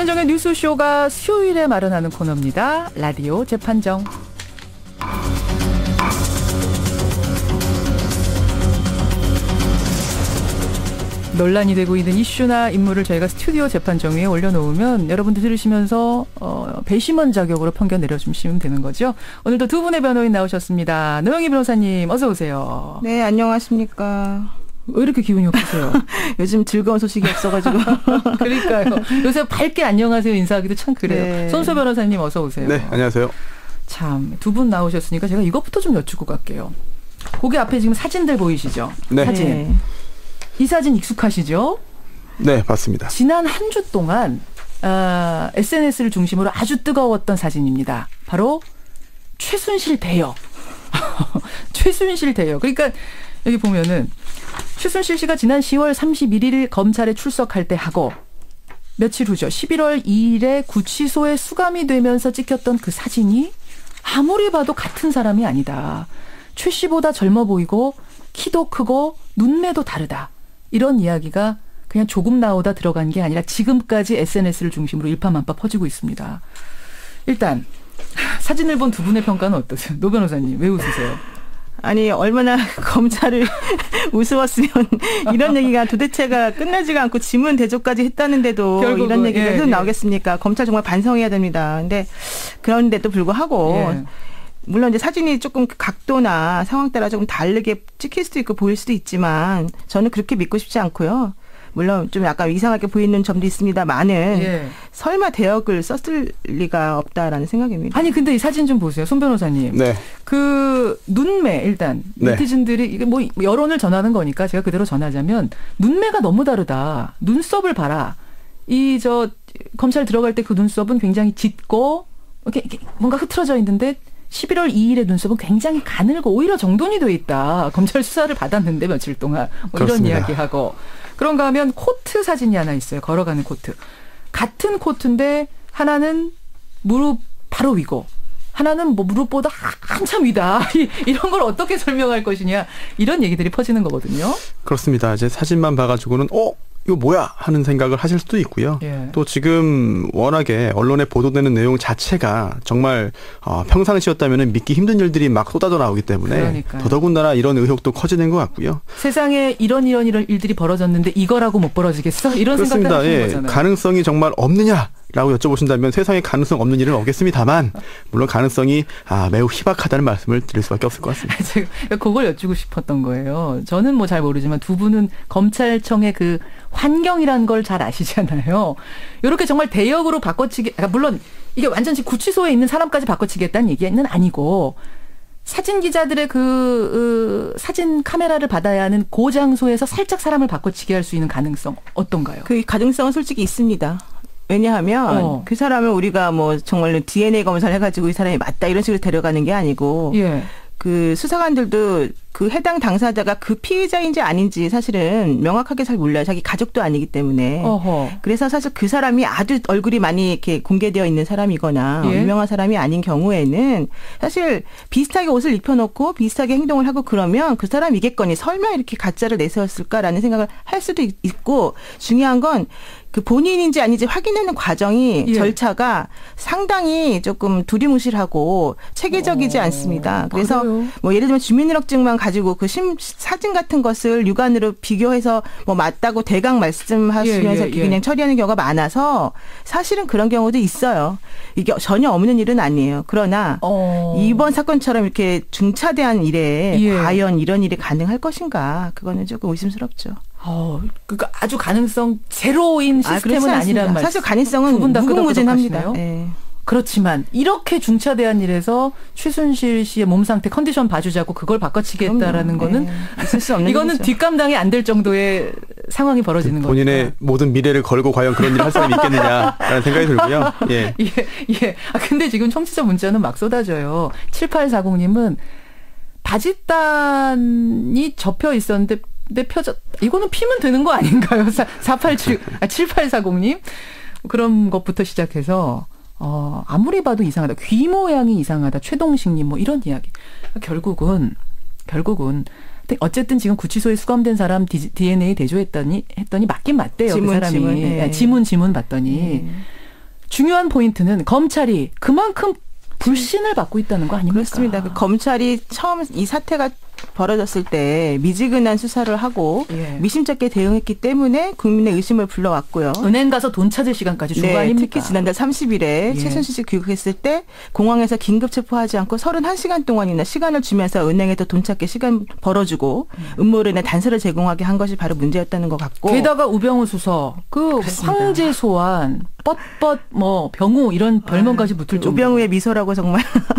김현정의 뉴스쇼가 수요일에 마련하는 코너입니다. 라디오 재판정. 논란이 되고 있는 이슈나 인물을 저희가 스튜디오 재판정에 올려놓으면 여러분들 들으시면서 배심원 자격으로 편견 내려주시면 되는 거죠. 오늘도 두 분의 변호인 나오셨습니다. 노영희 변호사님 어서 오세요. 네, 안녕하십니까. 왜 이렇게 기분이 없으세요? 요즘 즐거운 소식이 없어가지고. 그러니까요. 요새 밝게 안녕하세요 인사하기도 참 그래요. 네. 손소 변호사님 어서 오세요. 네, 안녕하세요. 참, 두 분 나오셨으니까 제가 이것부터 좀 여쭙고 갈게요. 거기 앞에 지금 사진들 보이시죠? 네. 사진. 네. 이 사진 익숙하시죠? 네, 맞습니다. 지난 한 주 동안 SNS를 중심으로 아주 뜨거웠던 사진입니다. 바로 최순실 대여. 최순실 대여. 그러니까 여기 보면은 최순실 씨가 지난 10월 31일 검찰에 출석할 때 하고 며칠 후죠. 11월 2일에 구치소에 수감이 되면서 찍혔던 그 사진이 아무리 봐도 같은 사람이 아니다. 최 씨보다 젊어 보이고 키도 크고 눈매도 다르다. 이런 이야기가 그냥 조금 나오다 들어간 게 아니라 지금까지 SNS를 중심으로 일파만파 퍼지고 있습니다. 일단 사진을 본 두 분의 평가는 어떠세요? 노 변호사님 왜 웃으세요? 아니, 얼마나 검찰을 우스웠으면 이런 얘기가 도대체가 끝나지가 않고 지문 대조까지 했다는데도 결국은, 이런 얘기가 계속 예. 나오겠습니까? 검찰 정말 반성해야 됩니다. 근데 그런데도 불구하고 예. 물론 이제 사진이 조금 각도나 상황 따라 조금 다르게 찍힐 수도 있고 보일 수도 있지만 저는 그렇게 믿고 싶지 않고요. 물론 좀 약간 이상하게 보이는 점도 있습니다만은 예. 설마 대역을 썼을 리가 없다라는 생각입니다. 아니 근데 이 사진 좀 보세요. 손 변호사님. 네. 그 눈매 일단 네. 네티즌들이 이게 뭐 여론을 전하는 거니까 제가 그대로 전하자면 눈매가 너무 다르다. 눈썹을 봐라. 이 저 검찰 들어갈 때 그 눈썹은 굉장히 짙고 이렇게 뭔가 흐트러져 있는데 11월 2일의 눈썹은 굉장히 가늘고 오히려 정돈이 돼 있다. 검찰 수사를 받았는데 며칠 동안 뭐 이런 그렇습니다. 이야기하고 그런가 하면 코트 사진이 하나 있어요. 걸어가는 코트. 같은 코트인데 하나는 무릎 바로 위고 하나는 뭐 무릎보다 한참 위다. 이런 걸 어떻게 설명할 것이냐. 이런 얘기들이 퍼지는 거거든요. 그렇습니다. 이제 사진만 봐가지고는 이거 뭐야 하는 생각을 하실 수도 있고요. 예. 또 지금 워낙에 언론에 보도되는 내용 자체가 정말 평상시였다면 믿기 힘든 일들이 막 쏟아져 나오기 때문에 그러니까요. 더더군다나 이런 의혹도 커지는 것 같고요. 세상에 이런 일들이 벌어졌는데 이거라고 못 벌어지겠어? 이런 생각도 그렇습니다. 하시는 예. 거잖아요. 가능성이 정말 없느냐라고 여쭤보신다면 세상에 가능성 없는 일은 없겠습니다만 물론 가능성이 매우 희박하다는 말씀을 드릴 수밖에 없을 것 같습니다. 제가 그걸 여쭈고 싶었던 거예요. 저는 뭐 잘 모르지만 두 분은 검찰청의 그 환경이라는 걸 잘 아시잖아요. 이렇게 정말 대역으로 바꿔치기, 물론 이게 완전히 구치소에 있는 사람까지 바꿔치기했다는 얘기는 아니고 사진 기자들의 그 사진 카메라를 받아야 하는 그 장소에서 살짝 사람을 바꿔치기 할 수 있는 가능성 어떤가요? 그 가능성은 솔직히 있습니다. 왜냐하면 그 사람을 우리가 뭐 정말로 DNA 검사를 해가지고 이 사람이 맞다 이런 식으로 데려가는 게 아니고 예. 그 수사관들도 그 해당 당사자가 그 피의자인지 아닌지 사실은 명확하게 잘 몰라요. 자기 가족도 아니기 때문에. 어허. 그래서 사실 그 사람이 아주 얼굴이 많이 이렇게 공개되어 있는 사람이거나 예. 유명한 사람이 아닌 경우에는 사실 비슷하게 옷을 입혀놓고 비슷하게 행동을 하고 그러면 그 사람이겠거니 설마 이렇게 가짜를 내세웠을까라는 생각을 할 수도 있고 중요한 건 그 본인인지 아닌지 확인하는 과정이 예. 절차가 상당히 조금 두리뭉실하고 체계적이지 않습니다. 그래서 그래요? 뭐 예를 들면 주민등록증만 가지고 그 사진 같은 것을 육안으로 비교해서 뭐 맞다고 대강 말씀하시면서 예. 그냥 처리하는 경우가 많아서 사실은 그런 경우도 있어요. 이게 전혀 없는 일은 아니에요. 그러나 이번 사건처럼 이렇게 중차대한 일에 예. 과연 이런 일이 가능할 것인가 그거는 조금 의심스럽죠. 그러니까 아주 가능성 제로인 시스템은 아니란 말씀. 사실 가능성은 두 분 다 무궁무진합니다. 네. 그렇지만 이렇게 중차대한 일에서 최순실 씨의 몸 상태 컨디션 봐주자고 그걸 바꿔치기했다라는 거는 있을 수 없는 이거는 일이죠. 뒷감당이 안 될 정도의 상황이 벌어지는 거죠. 본인의 모든 미래를 걸고 과연 그런 일을 할 사람이 있겠느냐라는 생각이 들고요. 예. 예. 근데 지금 청취자 문자는 막 쏟아져요. 7840님은 바짓단이 접혀 있었는데 이거는 피면 되는 거 아닌가요? 7840님. 그런 것부터 시작해서, 아무리 봐도 이상하다. 귀 모양이 이상하다. 최동식님, 뭐 이런 이야기. 결국은, 어쨌든 지금 구치소에 수감된 사람 DNA 대조했더니 맞대요. 그 사람이. 지문. 지문 봤더니. 중요한 포인트는 검찰이 그만큼 불신을 받고 있다는 거 아닙니까? 그렇습니다. 검찰이 처음 이 사태가 벌어졌을 때 미지근한 수사를 하고 예. 미심쩍게 대응했기 때문에 국민의 의심을 불러왔고요. 은행 가서 돈 찾을 시간까지 준 거 아닙니까? 특히 지난달 30일에 예. 최순실 씨 귀국했을 때 공항에서 긴급 체포하지 않고 31시간 동안이나 시간을 주면서 은행에서 돈 찾게 시간 벌어주고 음모로 인해 단서를 제공하게 한 것이 바로 문제였다는 것 같고. 게다가 우병우 수석, 그렇습니다. 황제 소환, 뻣뻣 병우 이런 별명까지 붙을 정도. 우병우의 미소라고 정말.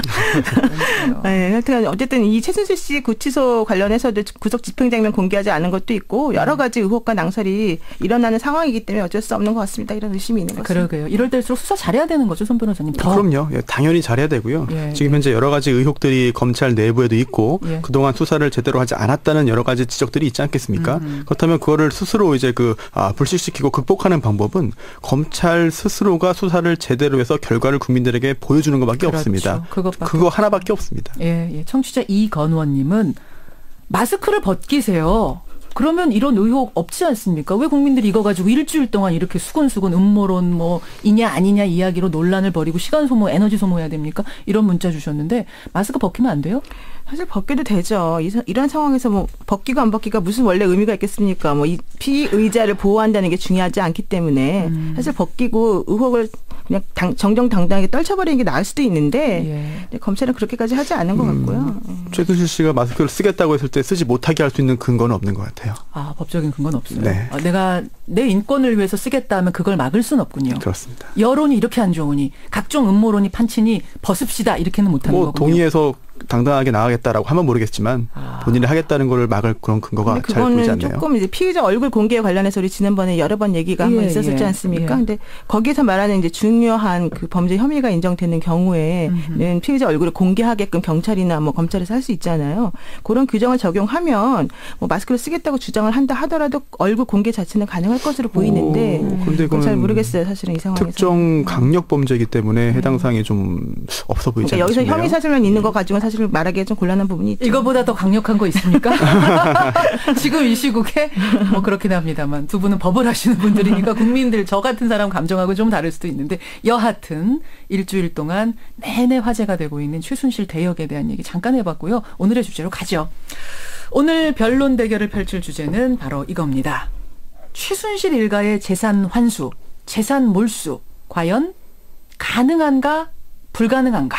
네, 하여튼 어쨌든 이 최순실 씨 구치소 관련해서도 구속 집행 장면 공개하지 않은 것도 있고 여러 가지 의혹과 낭설이 일어나는 상황이기 때문에 어쩔 수 없는 것 같습니다. 이런 의심이 있는 것 같습니다. 그러게요. 이럴 때일수록 수사 잘해야 되는 거죠, 손 변호사님. 더. 그럼요. 예, 당연히 잘해야 되고요. 예, 지금 현재 여러 가지 의혹들이 검찰 내부에도 있고 예. 그동안 수사를 제대로 하지 않았다는 여러 가지 지적들이 있지 않겠습니까? 그렇다면 그거를 스스로 이제 불식시키고 극복하는 방법은 검찰 스스로가 수사를 제대로 해서 결과를 국민들에게 보여주는 것밖에 그렇죠. 없습니다. 그것밖에 그거 하나밖에 없습니다. 예. 청취자 이건원님은 마스크를 벗기세요. 그러면 이런 의혹 없지 않습니까? 왜 국민들이 이거 가지고 일주일 동안 이렇게 수근수근 음모론 이냐 아니냐 이야기로 논란을 벌이고 시간 소모, 에너지 소모해야 됩니까? 이런 문자 주셨는데 마스크 벗기면 안 돼요? 사실 벗겨도 되죠. 이런 상황에서 벗기고 안 벗기가 무슨 원래 의미가 있겠습니까? 이 피의자를 보호한다는 게 중요하지 않기 때문에 사실 벗기고 의혹을 그냥 정정당당하게 떨쳐버리는 게 나을 수도 있는데 검찰은 그렇게까지 하지 않은 것 같고요. 최순실 씨가 마스크를 쓰겠다고 했을 때 쓰지 못하게 할 수 있는 근거는 없는 것 같아요. 아, 법적인 근거는 없어요. 네. 내가 내 인권을 위해서 쓰겠다 하면 그걸 막을 수는 없군요. 그렇습니다. 여론이 이렇게 안 좋으니 각종 음모론이 판치니 벗읍시다 이렇게는 못하는 거군요. 동의해서 당당하게 나가겠다라고 하면 모르겠지만 본인이 하겠다는 거를 막을 그런 근거가 잘 보이지 않네요. 조금 이제 피의자 얼굴 공개에 관련해서 우리 지난번에 여러 번 얘기가 한번 있었지 않습니까? 근데 거기에서 말하는 이제 중요한 그 범죄 혐의가 인정되는 경우에는 피의자 얼굴을 공개하게끔 경찰이나 검찰에서 할 수 있잖아요. 그런 규정을 적용하면 마스크를 쓰겠다고 주장을 한다 하더라도 얼굴 공개 자체는 가능할 것으로 보이는데 근데 그건 잘 모르겠어요. 사실은 이 상황에서. 특정 강력 범죄이기 때문에 해당 사항이 좀 없어 보이지 않습니까? 여기서 혐의 사실만 있는 것 가지고는 사실 말하기에 좀 곤란한 부분이 있죠. 이거보다 더 강력한 거 있습니까? 지금 이 시국에 그렇긴 합니다만 두 분은 법을 하시는 분들이니까 국민들 저 같은 사람 감정하고 좀 다를 수도 있는데 여하튼 일주일 동안 내내 화제가 되고 있는 최순실 대역에 대한 얘기 잠깐 해봤고요. 오늘의 주제로 가죠. 오늘 변론 대결을 펼칠 주제는 바로 이겁니다. 최순실 일가의 재산 환수, 재산 몰수 과연 가능한가 불가능한가?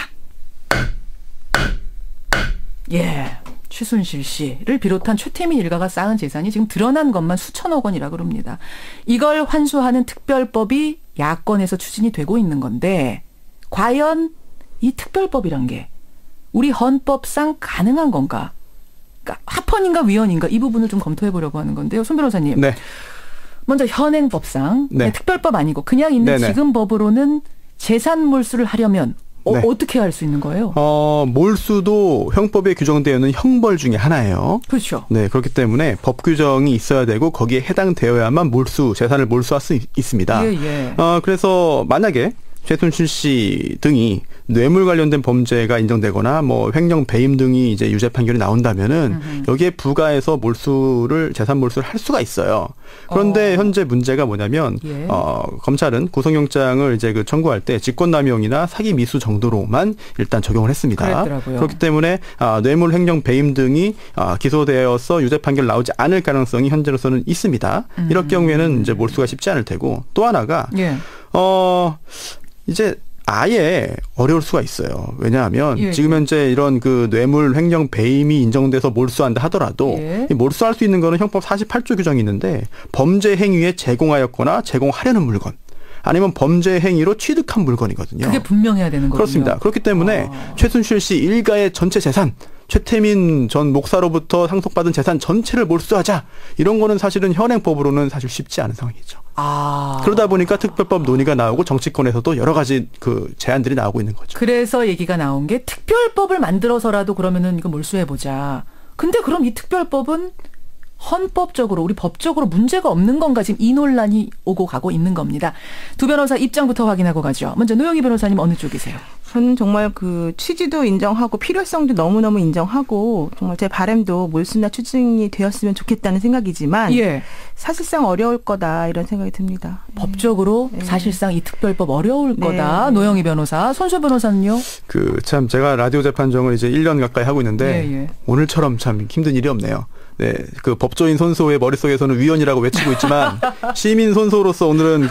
예, 최순실 씨를 비롯한 최태민 일가가 쌓은 재산이 지금 드러난 것만 수천억 원이라 그럽니다. 이걸 환수하는 특별법이 야권에서 추진이 되고 있는 건데 과연 이 특별법이란 게 우리 헌법상 가능한 건가? 그러니까 합헌인가 위헌인가 이 부분을 좀 검토해 보려고 하는 건데요. 손 변호사님. 네. 먼저 현행법상 특별법 아니고 그냥 있는 지금 법으로는 재산 몰수를 하려면 어떻게 할 수 있는 거예요? 몰수도 형법에 규정되어 있는 형벌 중에 하나예요. 그렇죠. 네, 그렇기 때문에 법 규정이 있어야 되고 거기에 해당되어야만 재산을 몰수할 수 있습니다. 그래서 만약에 최순실 씨 등이 뇌물 관련된 범죄가 인정되거나 횡령 배임 등이 이제 유죄 판결이 나온다면은 여기에 부과해서 재산 몰수를 할 수가 있어요. 그런데 현재 문제가 뭐냐면 검찰은 구속영장을 이제 청구할 때 직권남용이나 사기 미수 정도로만 일단 적용을 했습니다. 그랬더라고요. 그렇기 때문에 뇌물, 횡령, 배임 등이 기소되어서 유죄 판결 나오지 않을 가능성이 현재로서는 있습니다. 이럴 경우에는 이제 몰수가 쉽지 않을 테고 또 하나가 이제 아예 어려울 수가 있어요. 왜냐하면 지금 현재 이런 뇌물, 횡령, 배임이 인정돼서 몰수한다 하더라도 몰수할 수 있는 거는 형법 48조 규정이 있는데 범죄 행위에 제공하였거나 제공하려는 물건 아니면 범죄 행위로 취득한 물건이거든요. 그게 분명해야 되는 거군요. 그렇습니다. 그렇기 때문에 최순실 씨 일가의 전체 재산, 최태민 전 목사로부터 상속받은 재산 전체를 몰수하자. 이런 거는 사실은 현행법으로는 사실 쉽지 않은 상황이죠. 그러다 보니까 특별법 논의가 나오고 정치권에서도 여러 가지 제안들이 나오고 있는 거죠. 그래서 얘기가 나온 게 특별법을 만들어서라도 그러면은 이거 몰수해보자. 근데 그럼 이 특별법은 헌법적으로 우리 법적으로 문제가 없는 건가 지금 이 논란이 오고 가고 있는 겁니다. 두 변호사 입장부터 확인하고 가죠. 먼저 노영희 변호사님 어느 쪽이세요? 저는 정말 그 취지도 인정하고 필요성도 너무너무 인정하고 정말 제 바람도 몰수나 추징이 되었으면 좋겠다는 생각이지만 예. 사실상 어려울 거다 이런 생각이 듭니다. 법적으로 네. 사실상 이 특별법 어려울 네. 거다. 노영희 변호사. 손수 변호사는요? 참 제가 라디오 재판정을 이제 1년 가까이 하고 있는데 예. 오늘처럼 참 힘든 일이 없네요. 네, 그 법조인 손수호의 머릿속에서는 위헌이라고 외치고 있지만 시민 손수호로서 오늘은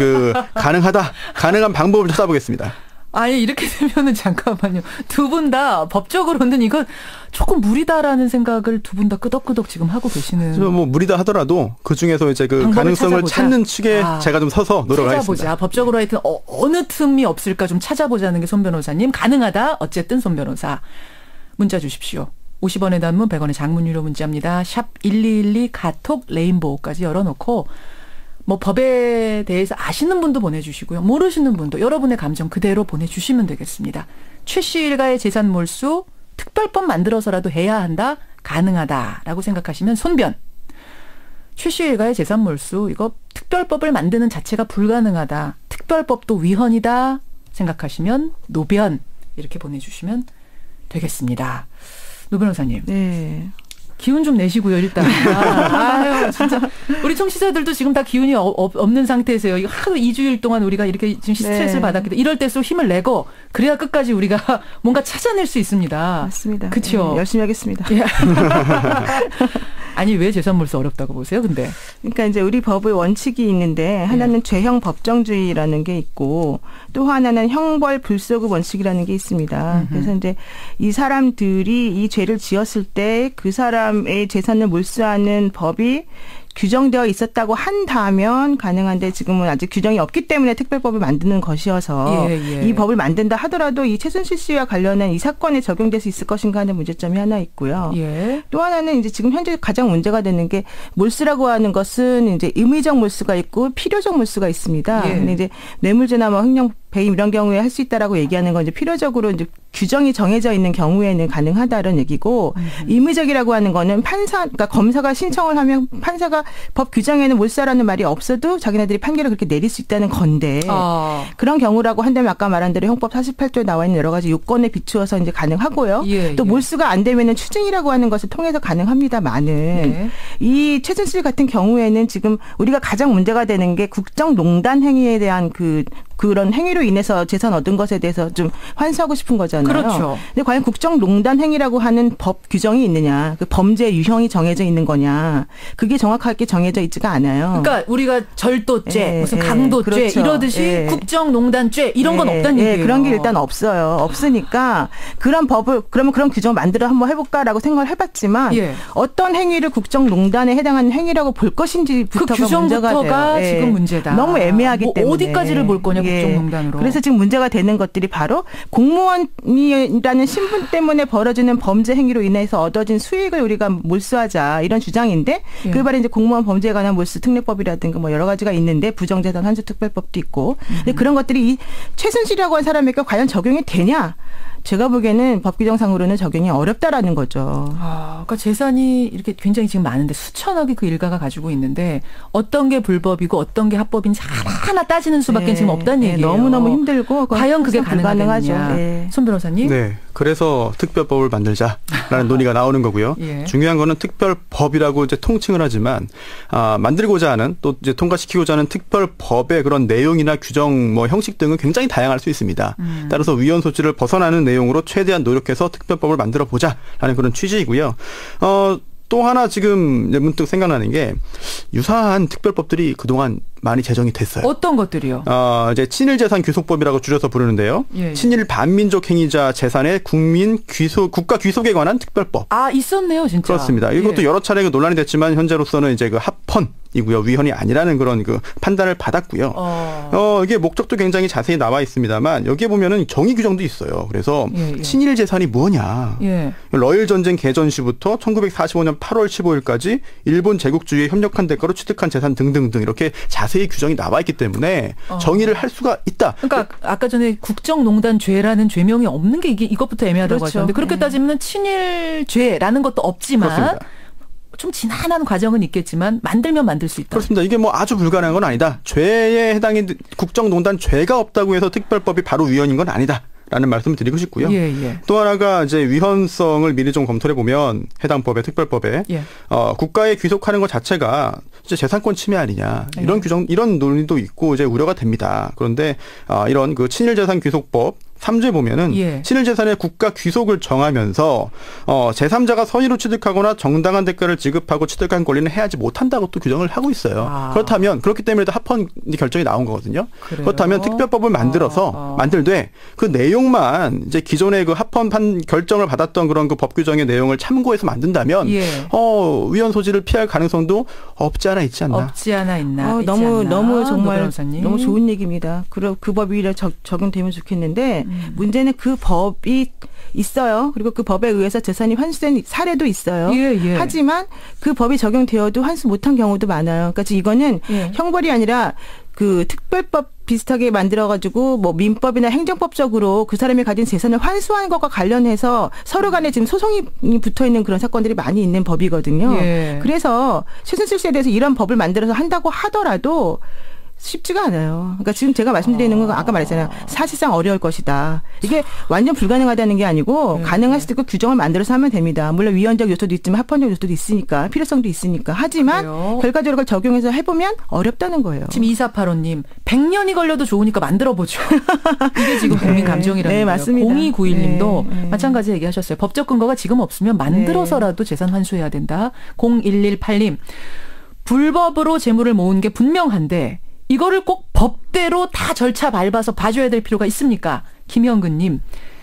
가능한 방법을 찾아보겠습니다. 아니 이렇게 되면은 잠깐만요. 두 분 다 법적으로는 이건 조금 무리다라는 생각을 두 분 다 끄덕끄덕 지금 하고 계시는. 뭐 무리다 하더라도 그 중에서 이제 그 가능성을 찾아보자. 찾는 측에 제가 좀 서서 노력하겠습니다. 찾아보자. 법적으로 하여튼 어느 틈이 없을까 좀 찾아보자는 게 손 변호사님. 가능하다. 어쨌든 손 변호사. 문자 주십시오. 50원의 단문 100원의 장문 유료 문자입니다. 샵 1212 카톡 레인보우까지 열어놓고 뭐 법에 대해서 아시는 분도 보내주시고요. 모르시는 분도 여러분의 감정 그대로 보내주시면 되겠습니다. 최 씨 일가의 재산 몰수 특별법 만들어서라도 해야 한다. 가능하다라고 생각하시면 손변. 최 씨 일가의 재산 몰수 이거 특별법을 만드는 자체가 불가능하다. 특별법도 위헌이다 생각하시면 노변 이렇게 보내주시면 되겠습니다. 노 변호사님. 네. 기운 좀 내시고요, 일단. 아유, 진짜. 우리 청취자들도 지금 다 기운이 없는 상태에서요. 이거 하루 2주일 동안 우리가 이렇게 지금 스트레스를 받았기 때문에 이럴 때일수록 힘을 내고 그래야 끝까지 우리가 뭔가 찾아낼 수 있습니다. 맞습니다. 그렇죠. 네, 열심히 하겠습니다. 예. 아니 왜 재산몰수 어렵다고 보세요, 근데? 그러니까 이제 우리 법의 원칙이 있는데 하나는 죄형 법정주의라는 게 있고 또 하나는 형벌 불소급 원칙이라는 게 있습니다. 그래서 이제 이 사람들이 이 죄를 지었을 때 그 사람의 재산을 몰수하는 법이 규정되어 있었다고 한다면 가능한데 지금은 아직 규정이 없기 때문에 특별법을 만드는 것이어서 이 법을 만든다 하더라도 이 최순실 씨와 관련한 이 사건에 적용될 수 있을 것인가 하는 문제점이 하나 있고요. 또 하나는 이제 지금 현재 가장 문제가 되는 게 몰수라고 하는 것은 이제 의무적 몰수가 있고 필요적 몰수가 있습니다. 근데 이제 뇌물죄나 뭐 횡령 배임 이런 경우에 할 수 있다라고 얘기하는 건 이제 필요적으로 이제 규정이 정해져 있는 경우에는 가능하다는 얘기고 의무적이라고 하는 거는 그러니까 검사가 신청을 하면 판사가 법 규정에는 몰수라는 말이 없어도 자기네들이 판결을 그렇게 내릴 수 있다는 건데 그런 경우라고 한다면 아까 말한 대로 형법 48조에 나와 있는 여러 가지 요건에 비추어서 이제 가능하고요. 또 몰수가 안 되면은 추징이라고 하는 것을 통해서 가능합니다만은 이 최순실 같은 경우에는 지금 우리가 가장 문제가 되는 게 국정농단 행위에 대한 그런 행위로 인해서 재산 얻은 것에 대해서 좀 환수하고 싶은 거잖아요. 그렇죠. 근데 과연 국정농단 행위라고 하는 법 규정이 있느냐, 그 범죄 유형이 정해져 있는 거냐, 그게 정확하게 정해져 있지가 않아요. 그러니까 우리가 절도죄, 무슨 강도죄 그렇죠. 이러듯이 국정농단죄 이런 건 없다는 얘기예요. 그런 게 일단 없어요. 없으니까 그런 법을 그러면 그런 규정을 만들어 한번 해볼까라고 생각을 해봤지만 어떤 행위를 국정농단에 해당하는 행위라고 볼 것인지부터가 그 규정부터가 문제가 돼요. 지금 문제다. 너무 애매하기 때문에 어디까지를 볼 거냐 국정농단으로. 그래서 지금 문제가 되는 것들이 바로 공무원이라는 신분 때문에 벌어지는 범죄 행위로 인해서 얻어진 수익을 우리가 몰수하자 이런 주장인데 그게 바로 이제 공무원 범죄에 관한 몰수 특례법이라든가 뭐 여러 가지가 있는데 부정재산 환수 특별법도 있고 근데 그런 것들이 이 최순실이라고 한 사람에게 과연 적용이 되냐? 제가 보기에는 법 규정상으로는 적용이 어렵다라는 거죠. 그러니까 재산이 이렇게 굉장히 지금 많은데 수천억이 그 일가가 가지고 있는데 어떤 게 불법이고 어떤 게 합법인지 하나하나 따지는 수밖에 지금 없다는 얘기예요. 너무너무 힘들고 과연 그게 가능하겠느냐. 손 변호사님. 네. 그래서 특별법을 만들자라는 논의가 나오는 거고요. 중요한 거는 특별법이라고 이제 통칭을 하지만 만들고자 하는 또 이제 통과시키고자 하는 특별법의 그런 내용이나 규정 뭐 형식 등은 굉장히 다양할 수 있습니다. 따라서 위헌 소지를 벗어나는 내용으로 최대한 노력해서 특별법을 만들어 보자라는 그런 취지이고요. 또 하나 지금 문득 생각나는 게 유사한 특별법들이 그동안 많이 제정이 됐어요. 어떤 것들이요? 이제 친일재산 귀속법이라고 줄여서 부르는데요. 친일 반민족 행위자 재산의 국가 귀속에 관한 특별법. 있었네요, 진짜. 그렇습니다. 이것도 여러 차례 논란이 됐지만 현재로서는 이제 그 합헌이고요. 위헌이 아니라는 그런 그 판단을 받았고요. 이게 목적도 굉장히 자세히 나와 있습니다만 여기에 보면은 정의 규정도 있어요. 그래서 친일 재산이 뭐냐. 러일 전쟁 개전 시부터 1945년 8월 15일까지 일본 제국주의에 협력한 대가로 취득한 재산 등등등 이렇게 자세히 규정이 나와 있기 때문에 정의를 할 수가 있다. 그러니까 아까 전에 국정농단죄라는 죄명이 없는 게 이것부터 애매하다고 하셨는데 그렇게 따지면 친일죄라는 것도 없지만 그렇습니다. 좀 지난한 과정은 있겠지만 만들면 만들 수 있다. 그렇습니다. 이게 뭐 아주 불가능한 건 아니다. 죄에 해당인 국정농단 죄가 없다고 해서 특별법이 바로 위헌인 건 아니다. 라는 말씀을 드리고 싶고요. 또 하나가 이제 위헌성을 미리 좀 검토해 보면 해당 법에 특별법에 국가에 귀속하는 것 자체가 이제 재산권 침해 아니냐 이런 규정 이런 논의도 있고 이제 우려가 됩니다. 그런데 이런 그 친일재산 귀속법 3조에 보면은 친일재산의 국가 귀속을 정하면서 제3자가 선의로 취득하거나 정당한 대가를 지급하고 취득한 권리는 해하지 못한다고 또 규정을 하고 있어요. 그렇다면 그렇기 때문에 합헌 결정이 나온 거거든요. 그래요? 그렇다면 특별법을 만들되 그 내용만 이제 기존의 그 합헌 결정을 받았던 그런 그 법 규정의 내용을 참고해서 만든다면 위헌 소지를 피할 가능성도 없지 않아 있지 않나. 없지 않아 있나. 너무 정말 너무 좋은 얘기입니다. 그 법이 적용되면 좋겠는데 문제는 그 법이 있어요. 그리고 그 법에 의해서 재산이 환수된 사례도 있어요. 하지만 그 법이 적용되어도 환수 못한 경우도 많아요. 그러니까 이거는 형벌이 아니라 그 특별법 비슷하게 만들어가지고 뭐 민법이나 행정법적으로 그 사람이 가진 재산을 환수하는 것과 관련해서 서로 간에 지금 소송이 붙어 있는 그런 사건들이 많이 있는 법이거든요. 그래서 최순실 씨에 대해서 이런 법을 만들어서 한다고 하더라도 쉽지가 않아요. 그러니까 지금 제가 말씀드리는 건 아까 말했잖아요. 사실상 어려울 것이다. 이게 완전 불가능하다는 게 아니고 가능할 수도 있고 규정을 만들어서 하면 됩니다. 물론 위헌적 요소도 있지만 합헌적 요소도 있으니까 필요성도 있으니까. 하지만 결과적으로 그걸 적용해서 해보면 어렵다는 거예요. 지금 2485님 100년이 걸려도 좋으니까 만들어보죠. 이게 지금 국민 감정이라는 거예요. 맞습니다. 0291님도 마찬가지 얘기하셨어요. 법적 근거가 지금 없으면 만들어서라도 재산 환수해야 된다. 0118님 불법으로 재물을 모은 게 분명한데 이거를 꼭 법대로 다 절차 밟아서 봐줘야 될 필요가 있습니까? 김영근님.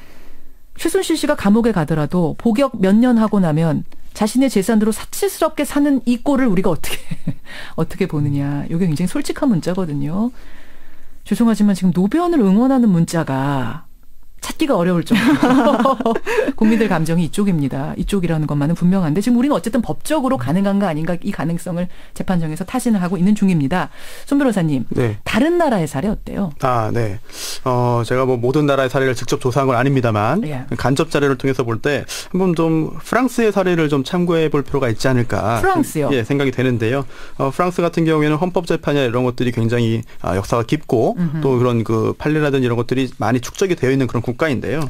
최순실 씨가 감옥에 가더라도 복역 몇 년 하고 나면 자신의 재산으로 사치스럽게 사는 이 꼴을 우리가 어떻게 보느냐. 이게 굉장히 솔직한 문자거든요. 죄송하지만 지금 노변을 응원하는 문자가 찾기가 어려울 정도로 국민들 감정이 이쪽입니다. 이쪽이라는 것만은 분명한데 지금 우리는 어쨌든 법적으로 가능한가 아닌가 이 가능성을 재판정에서 타진을 하고 있는 중입니다. 손 변호사님, 다른 나라의 사례 어때요? 네. 제가 뭐 모든 나라의 사례를 직접 조사한 건 아닙니다만 간접 자료를 통해서 볼 때 한번 좀 프랑스의 사례를 좀 참고해 볼 필요가 있지 않을까. 프랑스요? 생각이 되는데요. 프랑스 같은 경우에는 헌법재판이나 이런 것들이 굉장히 역사가 깊고 또 그런 그 판례라든지 이런 것들이 많이 축적이 되어 있는 그런 국가인데요.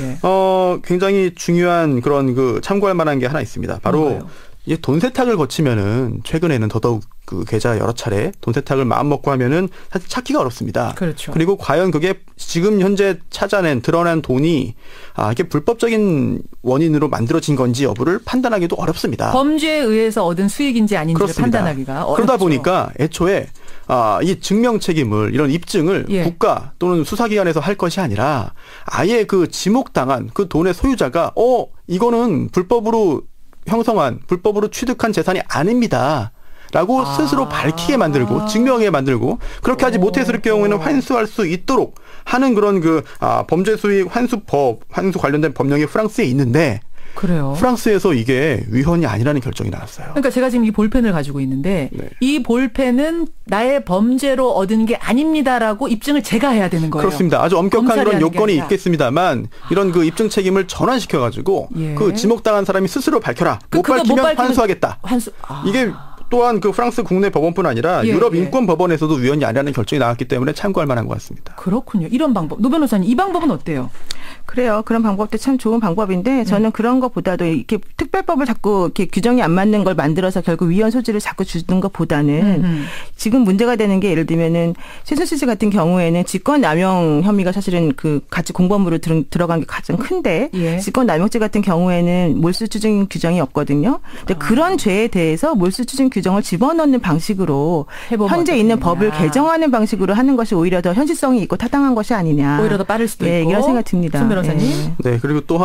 굉장히 중요한 그런 그 참고할 만한 게 하나 있습니다. 바로 이 돈 세탁을 거치면은 최근에는 더더욱 그 계좌 여러 차례 돈 세탁을 마음 먹고 하면은 사실 찾기가 어렵습니다. 그렇죠. 그리고 과연 그게 지금 현재 드러난 돈이 이게 불법적인 원인으로 만들어진 건지 여부를 판단하기도 어렵습니다. 범죄에 의해서 얻은 수익인지 아닌지를 그렇습니다. 판단하기가 어렵죠. 그러다 보니까 애초에 이 증명 책임을 이런 입증을 국가 또는 수사기관에서 할 것이 아니라 아예 그 지목당한 그 돈의 소유자가 이거는 불법으로 형성한 불법으로 취득한 재산이 아닙니다. 라고 스스로 밝히게 만들고 증명하게 만들고 그렇게 하지 못했을 경우에는 환수할 수 있도록 하는 그런 그 범죄 수익 환수법 환수 관련된 법령이 프랑스에 있는데 그래요. 프랑스에서 이게 위헌이 아니라는 결정이 나왔어요. 그러니까 제가 지금 이 볼펜을 가지고 있는데 이 볼펜은 나의 범죄로 얻은 게 아닙니다라고 입증을 제가 해야 되는 거예요. 그렇습니다. 아주 엄격한 그런 요건이 있겠습니다만 이런 그 입증 책임을 전환시켜가지고 그 지목당한 사람이 스스로 밝혀라. 못 밝히면 환수하겠다. 이게 또한 그 프랑스 국내 법원뿐 아니라 유럽 인권 법원에서도 위헌이 아니라는 결정이 나왔기 때문에 참고할 만한 것 같습니다. 그렇군요. 이런 방법. 노 변호사님, 이 방법은 어때요? 그래요. 그런 방법도 참 좋은 방법인데 저는 그런 것보다도 이렇게 특별법을 자꾸 이렇게 규정이 안 맞는 걸 만들어서 결국 위헌 소지를 자꾸 주는 것보다는 지금 문제가 되는 게 예를 들면은 최순실 씨 같은 경우에는 직권남용 혐의가 사실은 그 같이 공범으로 들어간 게 가장 큰데 직권남용죄 같은 경우에는 몰수추징 규정이 없거든요. 근데 그런 죄에 대해서 몰수추징 규정을 집어넣는 방식으로 현재 있는 법을 개정하는 방식으로 하는 것이 오히려 더 현실성이 있고 타당한 것이 아니냐. 오히려 더 빠를 수도 있고. 이런 생각 듭니다. 변호사님. 네, 그리고 또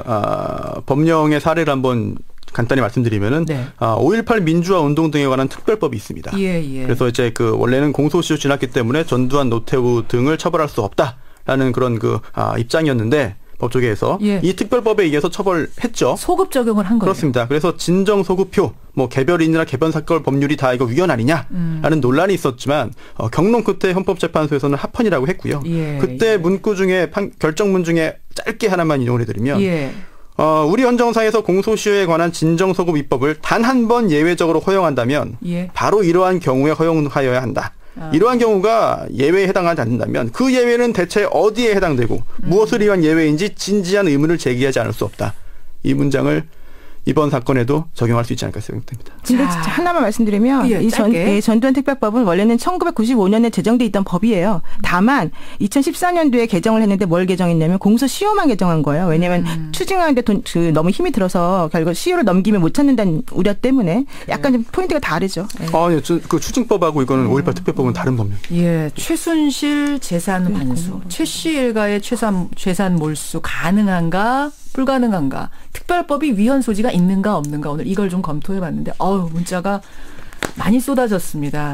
하나 법령의 사례를 한번 간단히 말씀드리면은 5.18 민주화 운동 등에 관한 특별법이 있습니다. 그래서 이제 그 원래는 공소시효 지났기 때문에 전두환, 노태우 등을 처벌할 수 없다라는 그런 그 입장이었는데 법조계에서 이 특별법에 의해서 처벌했죠. 소급 적용을 한 거예요. 그렇습니다. 그래서 진정 소급표, 뭐 개별인이나 개변 사건 법률이 다 이거 위헌 아니냐라는 논란이 있었지만 경론 끝에 헌법재판소에서는 합헌이라고 했고요. 그때 문구 중에 결정문 중에 짧게 하나만 인용을 해드리면 우리 헌정사에서 공소시효에 관한 진정서고 입법을 단 한 번 예외적으로 허용한다면 바로 이러한 경우에 허용하여야 한다. 이러한 경우가 예외에 해당하지 않는다면 그 예외는 대체 어디에 해당되고 무엇을 위한 예외인지 진지한 의문을 제기하지 않을 수 없다. 이 문장을 이번 사건에도 적용할 수 있지 않을까 생각됩니다. 근데 하나만 말씀드리면 이 전두환 특별법은 원래는 1995년에 제정돼 있던 법이에요. 다만 2014년도에 개정을 했는데 뭘 개정했냐면 공소시효만 개정한 거예요. 왜냐하면 추징하는데 너무 힘이 들어서 결국 시효를 넘기면 못 찾는다는 우려 때문에 약간 좀 포인트가 다르죠. 아니, 그 추징법하고 이거는 5.18 특별법은 다른 법률. 예, 최순실 재산 환수, 최 씨 일가의 재산 몰수 가능한가? 불가능한가? 특별법이 위헌 소지가 있는가 없는가? 오늘 이걸 좀 검토해봤는데 문자가 많이 쏟아졌습니다.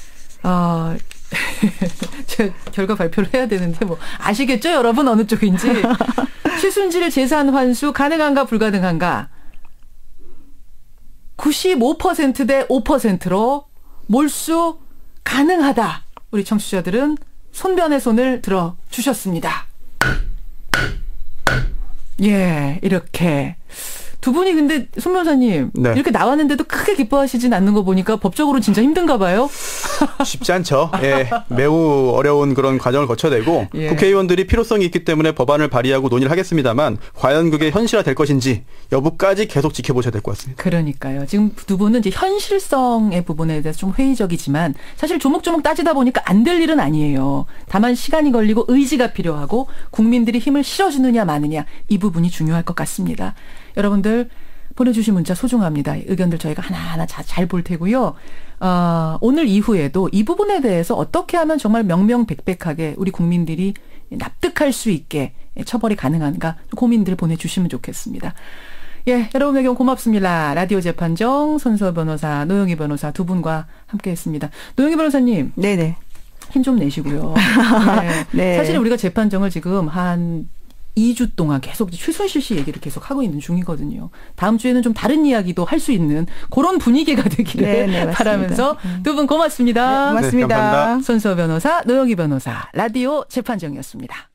제가 결과 발표를 해야 되는데 아시겠죠 여러분 어느 쪽인지. 최순실 재산 환수 가능한가 불가능한가? 95% 대 5%로 몰수 가능하다. 우리 청취자들은 손변의 손을 들어주셨습니다. 예, 이렇게. 두 분이 근데 손 변호사님 이렇게 나왔는데도 크게 기뻐하시진 않는 거 보니까 법적으로 진짜 힘든가 봐요. 쉽지 않죠. 예, 매우 어려운 그런 과정을 거쳐야 되고 국회의원들이 필요성이 있기 때문에 법안을 발의하고 논의를 하겠습니다만 과연 그게 현실화될 것인지 여부까지 계속 지켜보셔야 될 것 같습니다. 그러니까요. 지금 두 분은 이제 현실성의 부분에 대해서 좀 회의적이지만 사실 조목조목 따지다 보니까 안 될 일은 아니에요. 다만 시간이 걸리고 의지가 필요하고 국민들이 힘을 실어주느냐 마느냐 이 부분이 중요할 것 같습니다. 여러분들 보내주신 문자 소중합니다. 의견들 저희가 하나하나 잘 볼 테고요. 오늘 이후에도 이 부분에 대해서 어떻게 하면 정말 명명백백하게 우리 국민들이 납득할 수 있게 처벌이 가능한가 고민들 보내주시면 좋겠습니다. 예, 여러분에게 고맙습니다. 라디오 재판정 손수호 변호사, 노영희 변호사 두 분과 함께했습니다. 노영희 변호사님. 네네. 힘 좀 내시고요. 네. 사실 우리가 재판정을 지금 한 2주 동안 계속 최순실 씨 얘기를 계속 하고 있는 중이거든요. 다음 주에는 좀 다른 이야기도 할 수 있는 그런 분위기가 되기를 바라면서 두 분 고맙습니다. 네, 고맙습니다. 감사합니다. 손수호 변호사, 노영희 변호사, 라디오 재판정이었습니다.